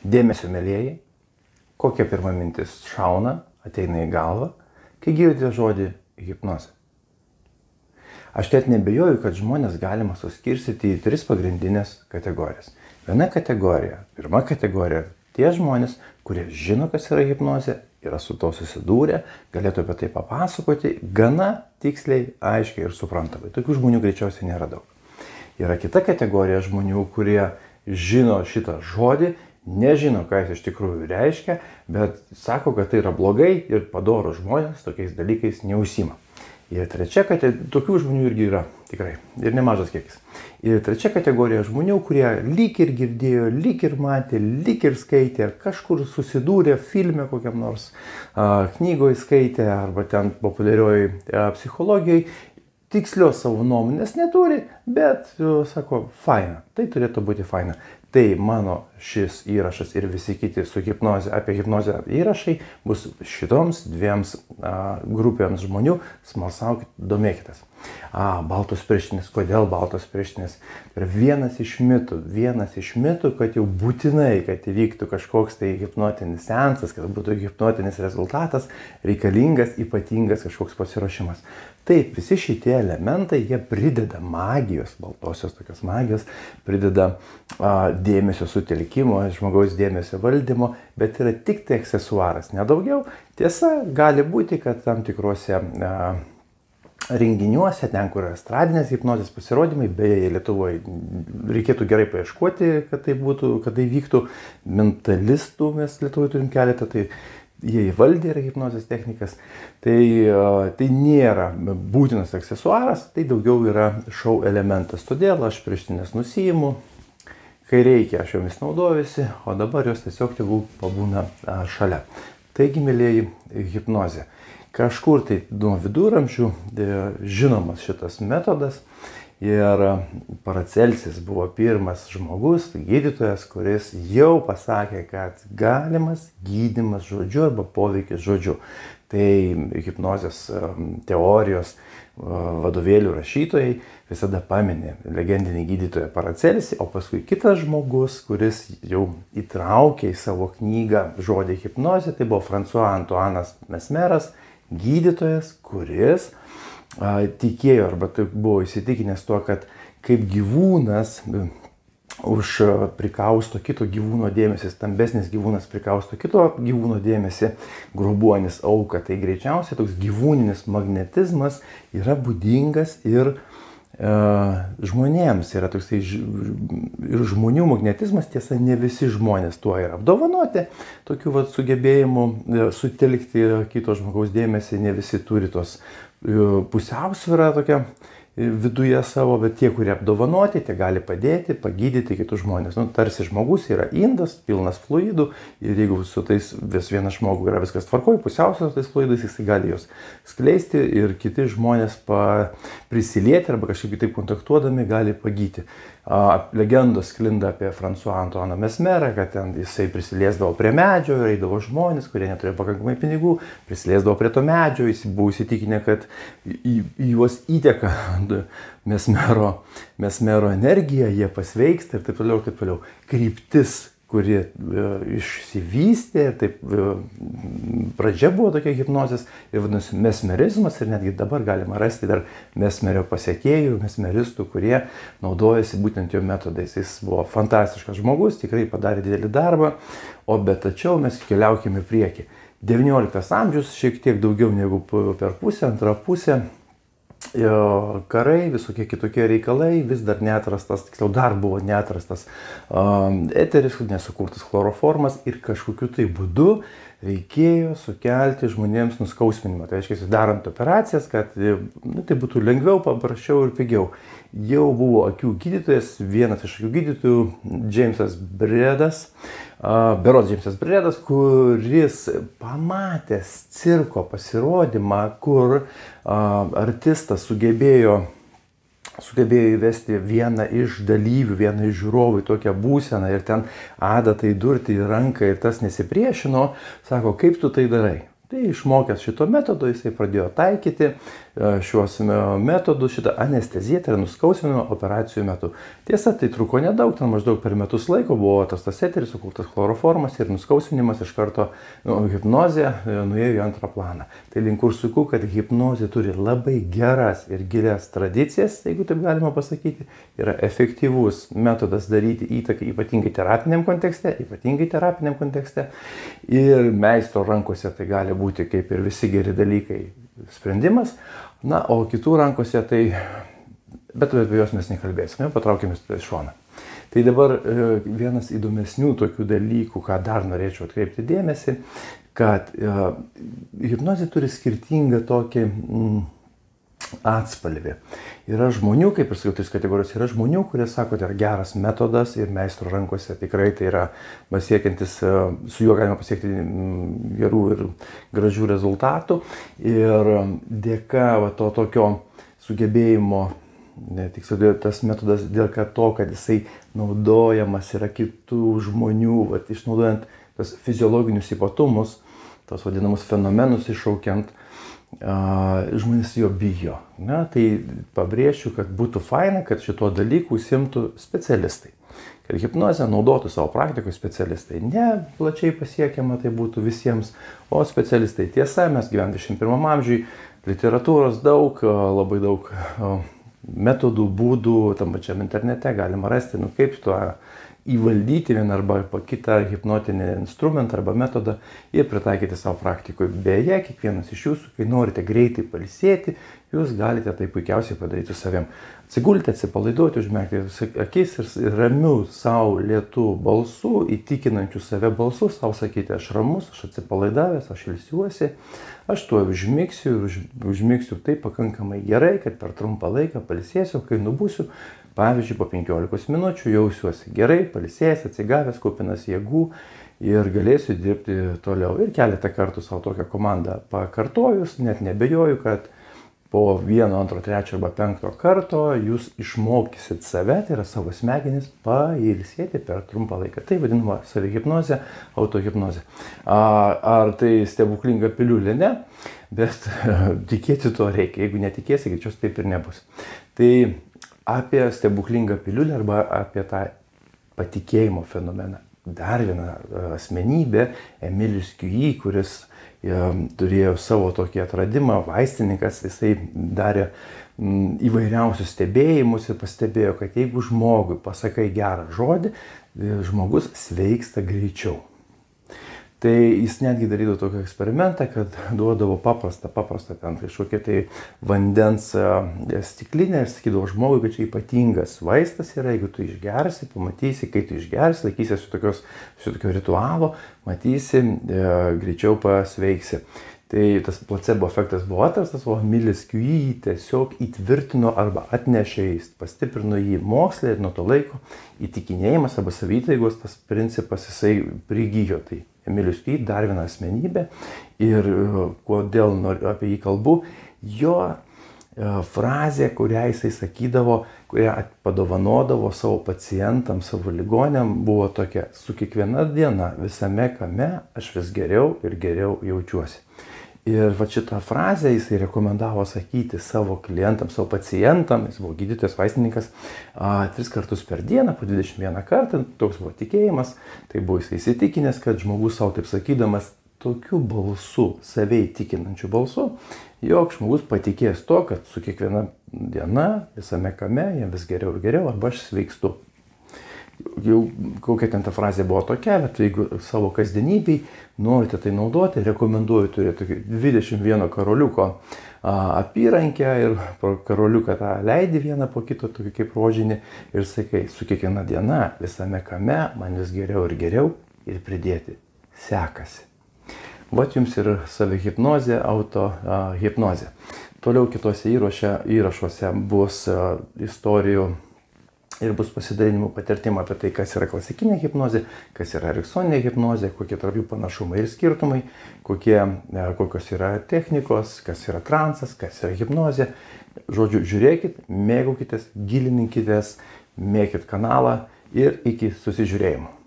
Dėmesio, mielieji, kokia pirma mintis šauna, ateina į galvą, kai girdite žodį hipnozė. Aš net nebejoju, kad žmonės galima suskirstyti į 3 pagrindinės kategorijas. Viena kategorija, pirma kategorija, tie žmonės, kurie žino, kas yra hipnozė, yra su to susidūrę, galėtų apie tai papasakoti gana tiksliai, aiškiai ir suprantamai. Tokių žmonių greičiausiai nėra daug. Yra kita kategorija žmonių, kurie žino šitą žodį, nežino, ką jis iš tikrųjų reiškia, bet sako, kad tai yra blogai ir padorūs žmonės tokiais dalykais neužsiima. Ir trečia kategorija, tokių žmonių irgi yra tikrai, ir nemažas kiekis. Ir trečia kategorija žmonių, kurie lyg ir girdėjo, lyg ir matė, lyg ir skaitė, kažkur susidūrė filme kokiam nors knygoje skaitė, arba ten populiarioj psichologijai, tikslios savo nuomonės neturi, bet sako, faina, tai turėtų būti faina. Tai mano šis įrašas ir visi kiti su hipnoze, apie hipnozę įrašai bus šitoms 2 grupėms žmonių. Smalsaukit, domėkitės. Baltos pirštinės. Kodėl baltos pirštinės? Ir vienas iš mitų, kad jau būtinai, kad įvyktų kažkoks tai hipnotinis seansas, kad būtų hipnotinis rezultatas, reikalingas ypatingas kažkoks pasiruošimas. Taip, visi šitie elementai, jie prideda magijos, baltosios tokios magijos, prideda dėmesio sutelkimo, žmogaus dėmesio valdymo, bet yra tik tai aksesuaras, nedaugiau. Tiesa, gali būti, kad tam tikrose renginiuose, ten, kur yra estradinės hipnozės pasirodymai, beje, Lietuvoje reikėtų gerai paieškoti, kad tai būtų, kad tai vyktų. Mentalistų mes Lietuvoje turim keletą, tai jie įvaldė yra hipnozės technikas. Tai nėra būtinas aksesuaras, tai daugiau yra šou elementas. Todėl aš pirštinės nusiimu, kai reikia, aš jomis naudojuosi, o dabar jos tiesiog tegul pabūna šalia. Taigi, mielieji, hipnozė. Kažkur tai nuo viduramžių žinomas šitas metodas ir Paracelsis buvo pirmas žmogus, gydytojas, kuris jau pasakė, kad galimas gydymas žodžiu arba poveikis žodžiu. Tai hipnozės teorijos vadovėlių rašytojai visada paminė legendinį gydytoją Paracelsį, o paskui kitas žmogus, kuris jau įtraukė į savo knygą žodį hipnozė, tai buvo François Antoinas Mesmeras, gydytojas, kuris tikėjo arba buvo įsitikinęs tuo, kad kaip gyvūnas prikausto kito gyvūno dėmesį, stambesnis gyvūnas prikausto kito gyvūno dėmesį, grobuonis auką, tai greičiausiai toks gyvūninis magnetizmas yra būdingas ir žmonėms. Yra toksai ir žmonių magnetizmas, tiesa, ne visi žmonės tuo yra apdovanoti, tokiu sugebėjimu sutelkti kito žmogaus dėmesį, ne visi turi tos pusiausvyrą tokią viduje savo, bet tie, kurie apdovanoti, tie gali padėti, pagydyti kitus žmonės. Tarsi žmogus yra indas, pilnas fluidų, ir jeigu su tais vienas žmogus yra viskas tvarkoj, pusiausvėros tais fluidais, jis gali juos skleisti ir kiti žmonės prisilieti arba kažkaip kitaip kontaktuodami gali pagydyti. Legendos sklinda apie François Antoiną Mesmerą, kad ten jisai prisiliesdavo prie medžio ir eidavo žmonės, kurie neturėjo pakankamai pinigų, prisiliesdavo prie to medžio, jis buvo įsitikinę, kad į juos įteka Mesmero energija, jie pasveiksta ir taip toliau, taip toliau. Kryptis, kuri išsivystė, taip pradžia buvo tokia hipnozės ir vadinasi mesmerizmas, ir netgi dabar galima rasti dar Mesmerio pasekėjų, mesmeristų, kurie naudojasi būtent jo metodais. Jis buvo fantastiškas žmogus, tikrai padarė didelį darbą, tačiau mes keliaukime į priekį. 19 amžius, šiek tiek daugiau negu per pusę, antrą pusę. Karai, visokie kitokie reikalai, vis dar neatrastas, tiksliau dar buvo neatrastas eteris, nesukurtas chloroformas ir kažkokiu tai būdu reikėjo sukelti žmonėms nuskausminimą. Tai reiškia, darant operacijas, kad tai būtų lengviau, paprasčiau ir pigiau. Jau buvo akių gydytojas, vienas iš akių gydytojų, Džeimsas Bredas, kuris pamatęs cirko pasirodymą, kur artistas sugebėjo įvesti vieną iš dalyvių, vieną iš žiūrovų į tokią būseną ir ten adatai durti į ranką ir tas nesipriešino, sako, kaip tu tai darai? Tai išmokęs šito metodo, jisai pradėjo taikyti šiuos metodus, šitą anesteziją, tai yra nuskausminimo operacijų metu. Tiesa, tai truko nedaug, ten maždaug per metus laiko buvo tas eteris, sukurtas chloroformas ir nuskausminimas iš karto hipnozė nuėjo į antrą planą. Tai link kur suku, kad hipnozė turi labai geras ir gilias tradicijas, jeigu taip galima pasakyti, yra efektyvus metodas daryti įtaką ypatingai terapiniam kontekste ir meistro rankose tai gali būti kaip ir visi geri dalykai sprendimas, na, o kitų rankose tai, bet apie juos mes nekalbėsime, patraukime į šoną. Tai dabar vienas įdomesnių tokių dalykų, ką dar norėčiau atkreipti dėmesį, kad hipnozė turi skirtingą tokį atspalvį. Yra žmonių, kaip ir sakiau, tais kategorijos, yra žmonių, kurie sako, tai yra geras metodas ir meistro rankose tikrai tai yra pasiekiantis, su juo galima pasiekti gerų ir gražių rezultatų. Ir dėka to tokio sugebėjimo, tiksliau tas metodas dėka to, kad jisai naudojamas yra kitų žmonių, išnaudojant tas fiziologinius ypatumus, tos vadinamus fenomenus iššaukiant, žmonės jo bijo. Na, tai pabrėšiu, kad būtų faina, kad šito dalykų užsiimtų specialistai. Kad hipnozę naudotų savo praktikoje specialistai. Ne plačiai pasiekiama tai būtų visiems, o specialistai. Tiesa, mes gyvename 21 amžiui, literatūros daug, labai daug metodų, būdų, tam pačiam internete galima rasti, kaip to įvaldyti vieną arba kitą hipnotinį instrumentą arba metodą ir pritaikyti savo praktikoje. Beje, kiekvienas iš jūsų, kai norite greitai pailsėti, jūs galite tai puikiausiai padaryti su savim. Atsigulti, atsipalaiduoti, užmerkti akis ir ramiu savo lėtų balsų, įtikinančių save balsų, savo sakyti, aš ramus, aš atsipalaidavęs, aš ilsiuosi, aš tuo užmigsiu ir užmigsiu taip pakankamai gerai, kad per trumpą laiką pailsėsiu, kai nubūsiu. Pavyzdžiui, po 15 minučių jausiuosi gerai, pailsėjęs, atsigavęs, kupinas jėgų ir galėsiu dirbti toliau. Ir keletą kartų savo tokią komandą pakartojus, net nebejoju, kad po 1, 2, 3 arba 5 karto jūs išmokysit save, tai yra savo smegenis, pailsėti per trumpą laiką. Tai vadinama savihipnozė, autohipnozė. Ar tai stebuklinga piliulė? Ne, bet tikėti to reikia. Jeigu netikėsi, greičiausiai taip ir nebus. Tai apie stebuklingą piliulę arba apie tą patikėjimo fenomeną. Dar viena asmenybė, Emilis Curie, kuris turėjo savo tokį atradimą, vaistininkas, jisai darė įvairiausius stebėjimus ir pastebėjo, kad jeigu žmogui pasakai gerą žodį, žmogus sveiksta greičiau. Tai jis netgi darydavo tokį eksperimentą, kad duodavo paprastą ten kažkokią tai vandens stiklinę ir sakydavo žmogui, kad čia ypatingas vaistas yra, jeigu tu išgersi, pamatysi, kai tu išgersi, laikysies su tokio ritualo, matysi, greičiau pasveiksi. Tai tas placebo efektas buvo atrastas, o Emilis Curie tiesiog įtvirtino arba atnešė, pastiprino jį moksle ir nuo to laiko įtikinėjimas arba savytaigos tas principas jisai prigijo. Tai Emilis Curie dar viena asmenybė ir kodėl apie jį kalbu, jo frazė, kurią jisai sakydavo, kurią padovanodavo savo pacientams, savo ligoniam, buvo tokia: su kiekviena diena visame kame aš vis geriau ir geriau jaučiuosi. Ir va šitą frazę jisai rekomendavo sakyti savo klientams, savo pacientams, jis buvo gydytojas, vaistininkas, 3 kartus per dieną, po 21 kartą, toks buvo tikėjimas, tai buvo jisai įsitikinęs, kad žmogus savo taip sakydamas tokiu balsu, save įtikinančiu balsu, jog žmogus patikės to, kad su kiekviena diena, visame kame, jam vis geriau ir geriau, arba aš sveikstu. Jau kokia ten ta frazė buvo tokia, bet jeigu savo kasdienybei norite tai naudoti, rekomenduoju turėti 21 karoliuko apyrankę ir karoliuką tą leidi vieną po kito, tokį kaip rožinį, ir sakai, su kiekviena diena, visame kame, man vis geriau ir geriau, ir pridėti sekasi. Vat jums ir savihipnozė, autohipnozė. Toliau kitose įrašuose bus istorijų ir bus pasidalinimų patirtimų apie tai, kas yra klasikinė hipnozė, kas yra eriksoninė hipnozė, kokie tarp jų panašumai ir skirtumai, kokios yra technikos, kas yra transas, kas yra hipnozė. Žodžiu, žiūrėkit, mėgaukitės, gilininkitės, mėkit kanalą ir iki susižiūrėjimo.